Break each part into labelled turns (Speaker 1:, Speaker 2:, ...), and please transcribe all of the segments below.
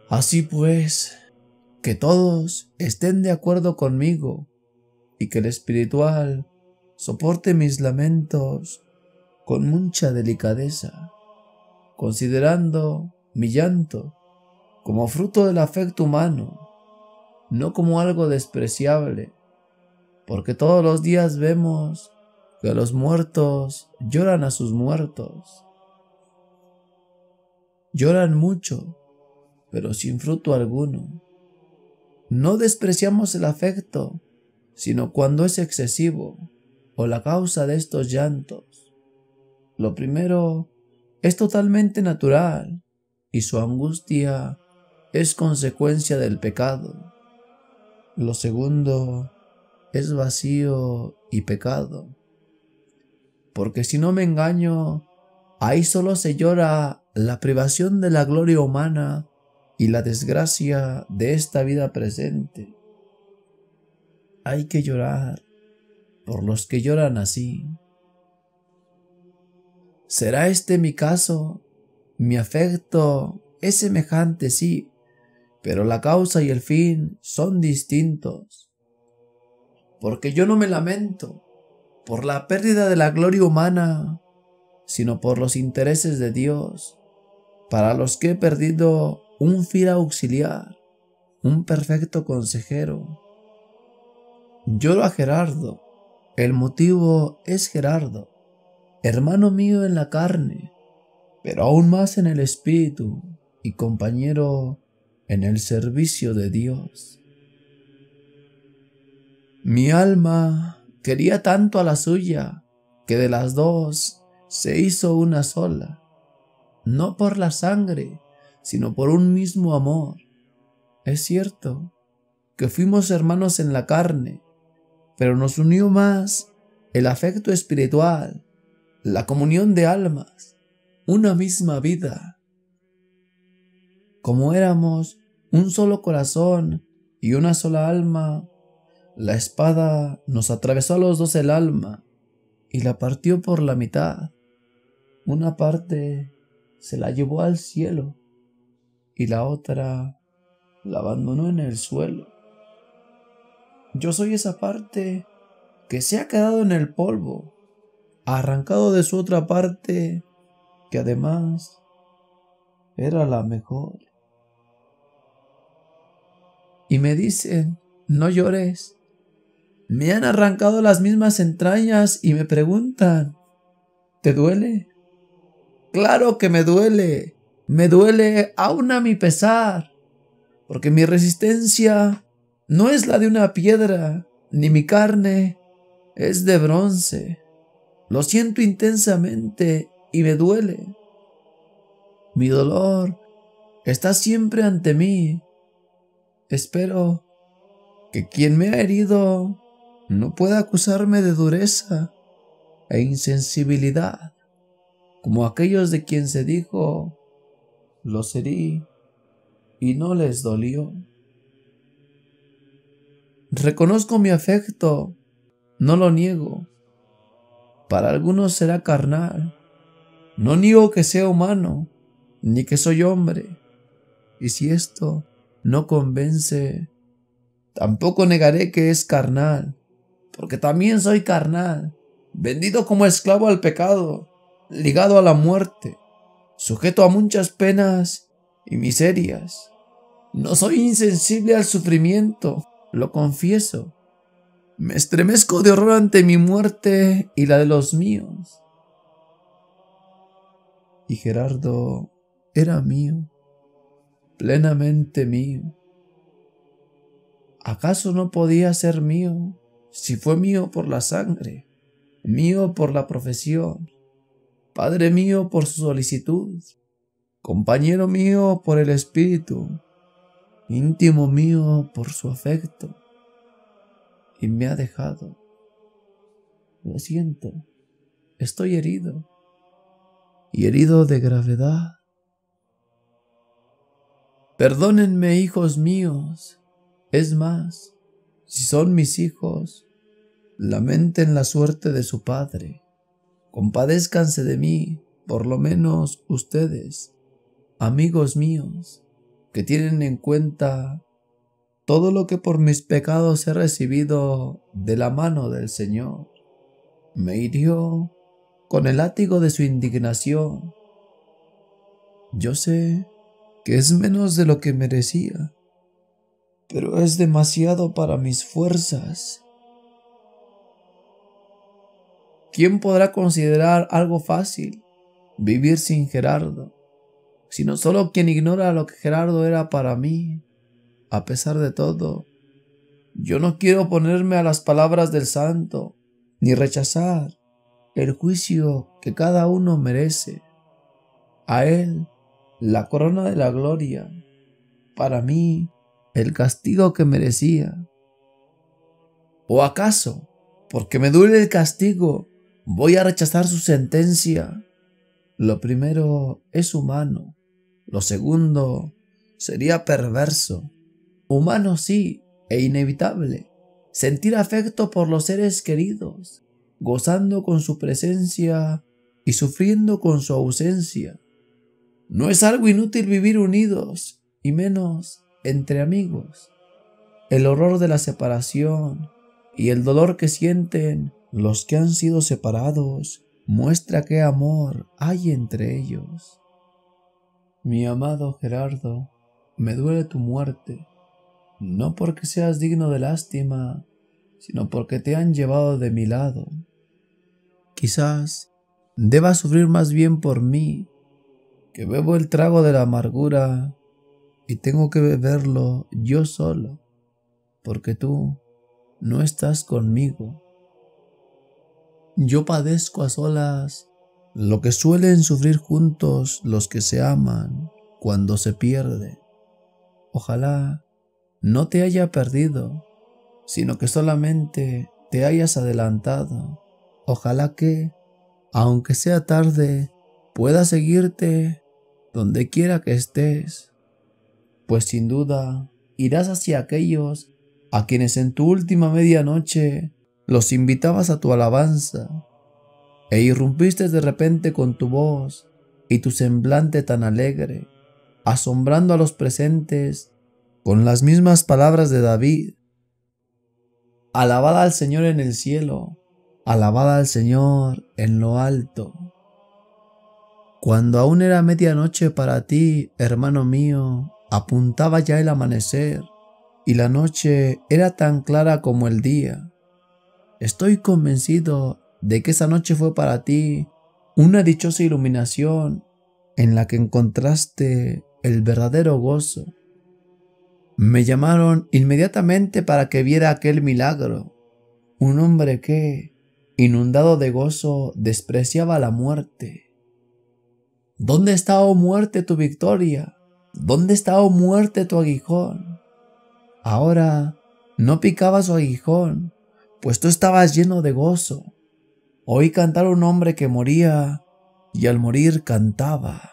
Speaker 1: Así pues, que todos estén de acuerdo conmigo y que el espiritual soporte mis lamentos con mucha delicadeza, considerando mi llanto como fruto del afecto humano, no como algo despreciable, porque todos los días vemos que los muertos lloran a sus muertos. Lloran mucho, pero sin fruto alguno. No despreciamos el afecto, sino cuando es excesivo o la causa de estos llantos. Lo primero es totalmente natural y su angustia es consecuencia del pecado. Lo segundo es vacío y pecado, porque si no me engaño, ahí solo se llora la privación de la gloria humana y la desgracia de esta vida presente. Hay que llorar por los que lloran así. ¿Será este mi caso? Mi afecto es semejante, sí, pero la causa y el fin son distintos. Porque yo no me lamento por la pérdida de la gloria humana, sino por los intereses de Dios, para los que he perdido un fiel auxiliar, un perfecto consejero. Lloro a Gerardo, el motivo es Gerardo, hermano mío en la carne, pero aún más en el espíritu y compañero en el servicio de Dios. Mi alma quería tanto a la suya que de las dos se hizo una sola, no por la sangre, sino por un mismo amor. Es cierto que fuimos hermanos en la carne, pero nos unió más el afecto espiritual, la comunión de almas, una misma vida. Como éramos un solo corazón y una sola alma, la espada nos atravesó a los dos el alma y la partió por la mitad. Una parte se la llevó al cielo y la otra la abandonó en el suelo. Yo soy esa parte que se ha quedado en el polvo, arrancado de su otra parte, que además era la mejor. Y me dicen, no llores. Me han arrancado las mismas entrañas y me preguntan, ¿te duele? Claro que me duele aún a mi pesar, porque mi resistencia no es la de una piedra, ni mi carne es de bronce. Lo siento intensamente y me duele. Mi dolor está siempre ante mí. Espero que quien me ha herido no pueda acusarme de dureza e insensibilidad, como aquellos de quien se dijo, los herí y no les dolió. Reconozco mi afecto, no lo niego. Para algunos será carnal. No niego que sea humano, ni que soy hombre. Y si esto no convence, tampoco negaré que es carnal, porque también soy carnal, vendido como esclavo al pecado, ligado a la muerte, sujeto a muchas penas y miserias. No soy insensible al sufrimiento, lo confieso. Me estremezco de horror ante mi muerte y la de los míos. Y Gerardo era mío, plenamente mío. ¿Acaso no podía ser mío si fue mío por la sangre, mío por la profesión, padre mío por su solicitud, compañero mío por el espíritu, íntimo mío por su afecto? Y me ha dejado. Lo siento, estoy herido, y herido de gravedad. Perdónenme, hijos míos. Es más, si son mis hijos, lamenten la suerte de su padre. Compadézcanse de mí, por lo menos ustedes, amigos míos. que tienen en cuenta todo lo que por mis pecados he recibido de la mano del Señor. Me hirió con el látigo de su indignación. Yo sé que es menos de lo que merecía, pero es demasiado para mis fuerzas. ¿Quién podrá considerar algo fácil vivir sin Gerardo, sino solo quien ignora lo que Gerardo era para mí? A pesar de todo, yo no quiero oponerme a las palabras del santo, ni rechazar el juicio que cada uno merece. A él la corona de la gloria, para mí el castigo que merecía. ¿O acaso, porque me duele el castigo, voy a rechazar su sentencia? Lo primero es humano, lo segundo sería perverso. Humano sí, e inevitable, sentir afecto por los seres queridos, gozando con su presencia y sufriendo con su ausencia. No es algo inútil vivir unidos, y menos entre amigos. El horror de la separación y el dolor que sienten los que han sido separados muestra qué amor hay entre ellos. Mi amado Gerardo, me duele tu muerte, no porque seas digno de lástima, sino porque te han llevado de mi lado. Quizás debas sufrir más bien por mí, que bebo el trago de la amargura y tengo que beberlo yo solo, porque tú no estás conmigo. Yo padezco a solas lo que suelen sufrir juntos los que se aman cuando se pierde. Ojalá no te haya perdido, sino que solamente te hayas adelantado. Ojalá que, aunque sea tarde, pueda seguirte donde quiera que estés, pues sin duda irás hacia aquellos a quienes en tu última medianoche los invitabas a tu alabanza, e irrumpiste de repente con tu voz y tu semblante tan alegre, asombrando a los presentes con las mismas palabras de David: alabad al Señor en el cielo, alabad al Señor en lo alto. Cuando aún era medianoche para ti, hermano mío, apuntaba ya el amanecer, y la noche era tan clara como el día. Estoy convencido de que esa noche fue para ti una dichosa iluminación en la que encontraste el verdadero gozo. Me llamaron inmediatamente para que viera aquel milagro, un hombre que, inundado de gozo, despreciaba la muerte. ¿Dónde está, oh muerte, tu victoria? ¿Dónde está, oh muerte, tu aguijón? Ahora no picaba su aguijón, pues tú estabas lleno de gozo. Oí cantar a un hombre que moría y al morir cantaba.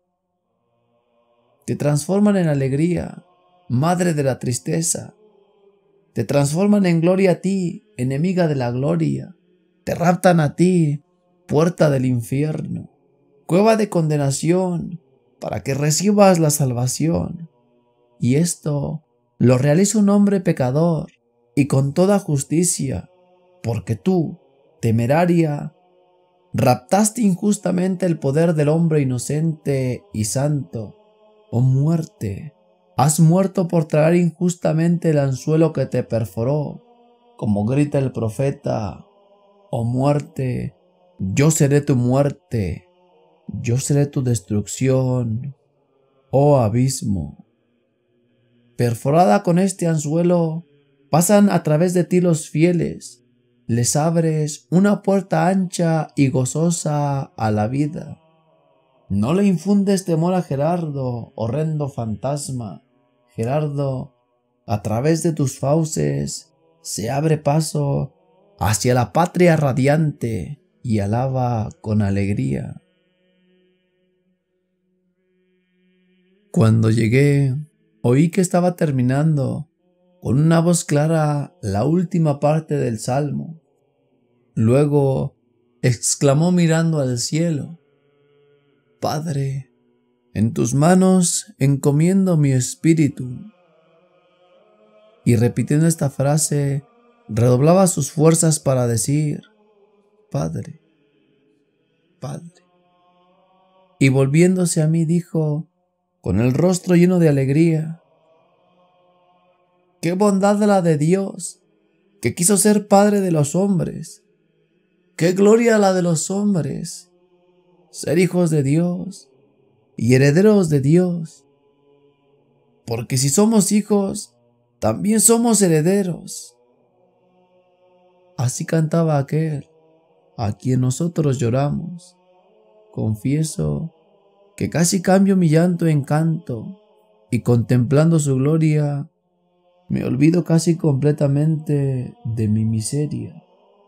Speaker 1: Te transforman en alegría, madre de la tristeza. Te transforman en gloria a ti, enemiga de la gloria. Te raptan a ti, puerta del infierno, cueva de condenación, para que recibas la salvación. Y esto lo realiza un hombre pecador y con toda justicia, porque tú, temeraria, raptaste injustamente el poder del hombre inocente y santo. Oh muerte, has muerto por tragar injustamente el anzuelo que te perforó, como grita el profeta: oh muerte, yo seré tu muerte, yo seré tu destrucción, oh abismo. Perforada con este anzuelo, pasan a través de ti los fieles, les abres una puerta ancha y gozosa a la vida. No le infundes temor a Gerardo, horrendo fantasma. Gerardo, a través de tus fauces, se abre paso hacia la patria radiante y alaba con alegría. Cuando llegué, oí que estaba terminando con una voz clara la última parte del salmo. Luego exclamó mirando al cielo: Padre, En tus manos encomiendo mi espíritu. Y repitiendo esta frase, redoblaba sus fuerzas para decir, Padre, Padre. Y volviéndose a mí dijo, con el rostro lleno de alegría, qué bondad la de Dios, que quiso ser Padre de los hombres. Qué gloria la de los hombres, ser hijos de Dios y herederos de Dios. Porque si somos hijos, también somos herederos. Así cantaba aquel a quien nosotros lloramos. Confieso que casi cambio mi llanto en canto, y contemplando su gloria, me olvido casi completamente de mi miseria.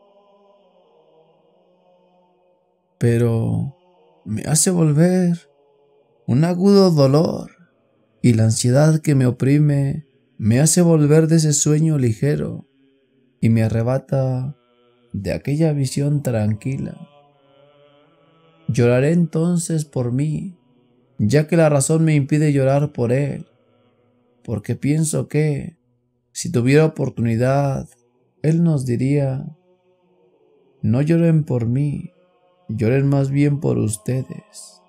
Speaker 1: Pero me hace volver un agudo dolor, y la ansiedad que me oprime me hace volver de ese sueño ligero y me arrebata de aquella visión tranquila. Lloraré entonces por mí, ya que la razón me impide llorar por él, porque pienso que, si tuviera oportunidad, él nos diría, no lloren por mí, lloren más bien por ustedes.